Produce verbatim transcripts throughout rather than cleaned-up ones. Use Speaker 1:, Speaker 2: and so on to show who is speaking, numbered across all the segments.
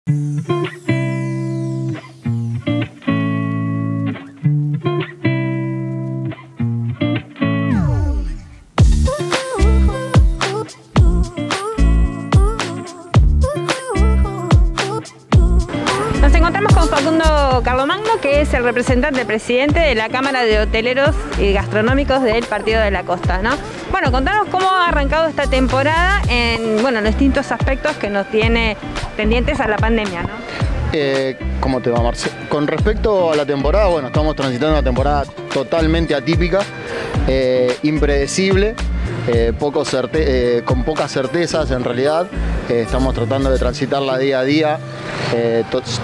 Speaker 1: Nos encontramos con Facundo Carlomagno, que es el representante presidente de la Cámara de Hoteleros y Gastronómicos del Partido de la Costa, ¿no? Bueno, contanos cómo ha arrancado esta temporada en, bueno, los distintos aspectos que nos tiene pendientes a la pandemia, ¿no?
Speaker 2: Eh, ¿Cómo te va, Marce? Con respecto a la temporada, bueno, estamos transitando una temporada totalmente atípica, eh, impredecible, eh, poco certe eh, con pocas certezas en realidad. Eh, estamos tratando de transitarla día a día, eh,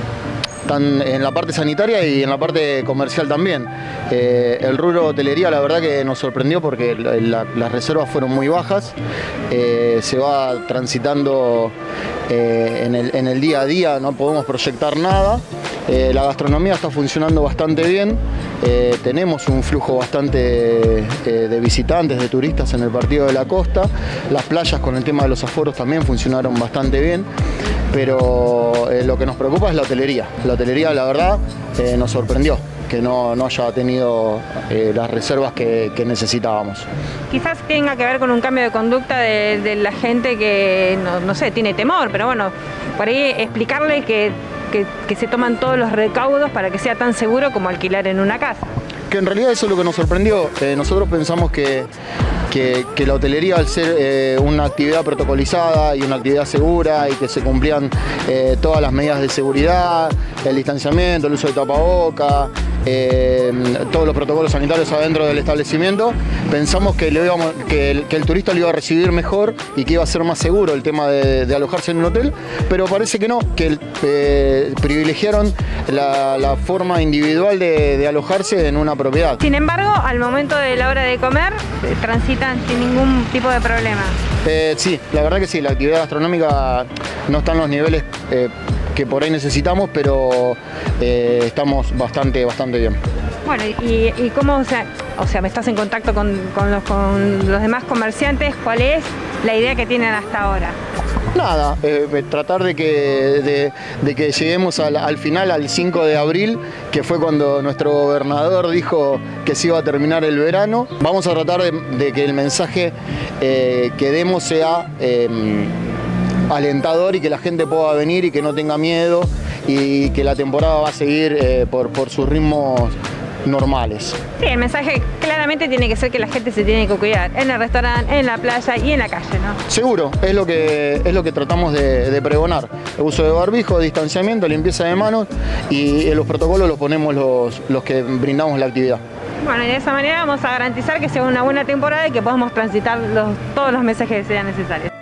Speaker 2: tan en la parte sanitaria y en la parte comercial también. Eh, el rubro hotelería la verdad que nos sorprendió porque la, la, las reservas fueron muy bajas. Eh, se va transitando eh, en, el, en el día a día, no podemos proyectar nada. Eh, la gastronomía está funcionando bastante bien. Eh, tenemos un flujo bastante eh, de visitantes, de turistas en el Partido de la Costa. Las playas con el tema de los aforos también funcionaron bastante bien. Pero eh, lo que nos preocupa es la hotelería. La hotelería, la verdad, eh, nos sorprendió que no, no haya tenido eh, las reservas que, que necesitábamos.
Speaker 1: Quizás tenga que ver con un cambio de conducta de, de la gente que, no, no sé, tiene temor, pero bueno, por ahí explicarle que, que, que se toman todos los recaudos para que sea tan seguro como alquilar en una casa.
Speaker 2: Que en realidad eso es lo que nos sorprendió. Eh, nosotros pensamos que, que, que la hotelería, al ser eh, una actividad protocolizada y una actividad segura y que se cumplían eh, todas las medidas de seguridad, el distanciamiento, el uso de tapaboca, eh, todos los protocolos sanitarios adentro del establecimiento, pensamos que, le íbamos, que, el, que el turista lo iba a recibir mejor y que iba a ser más seguro el tema de, de alojarse en un hotel, pero parece que no, que eh, privilegiaron la, la forma individual de, de alojarse en una propiedad.
Speaker 1: Sin embargo, al momento de la hora de comer, eh, transitan sin ningún tipo de problema.
Speaker 2: Eh, sí, la verdad que sí, la actividad gastronómica no está en los niveles eh, que por ahí necesitamos, pero eh, estamos bastante, bastante bien.
Speaker 1: Bueno, y, y cómo, o sea, o sea, me estás en contacto con, con, los, con los demás comerciantes, ¿cuál es la idea que tienen hasta ahora?
Speaker 2: Nada, eh, tratar de que, de, de que lleguemos al, al final, al cinco de abril, que fue cuando nuestro gobernador dijo que se iba a terminar el verano. Vamos a tratar de, de que el mensaje eh, que demos sea eh, alentador y que la gente pueda venir y que no tenga miedo y que la temporada va a seguir eh, por, por sus ritmos normales.
Speaker 1: Sí, el mensaje claramente tiene que ser que la gente se tiene que cuidar en el restaurante, en la playa y en la calle, ¿no?
Speaker 2: Seguro, es lo que, es lo que tratamos de, de pregonar. El uso de barbijo, distanciamiento, limpieza de manos y en los protocolos los ponemos los, los que brindamos la actividad.
Speaker 1: Bueno, y de esa manera vamos a garantizar que sea una buena temporada y que podamos transitar los, todos los meses que sean necesarios.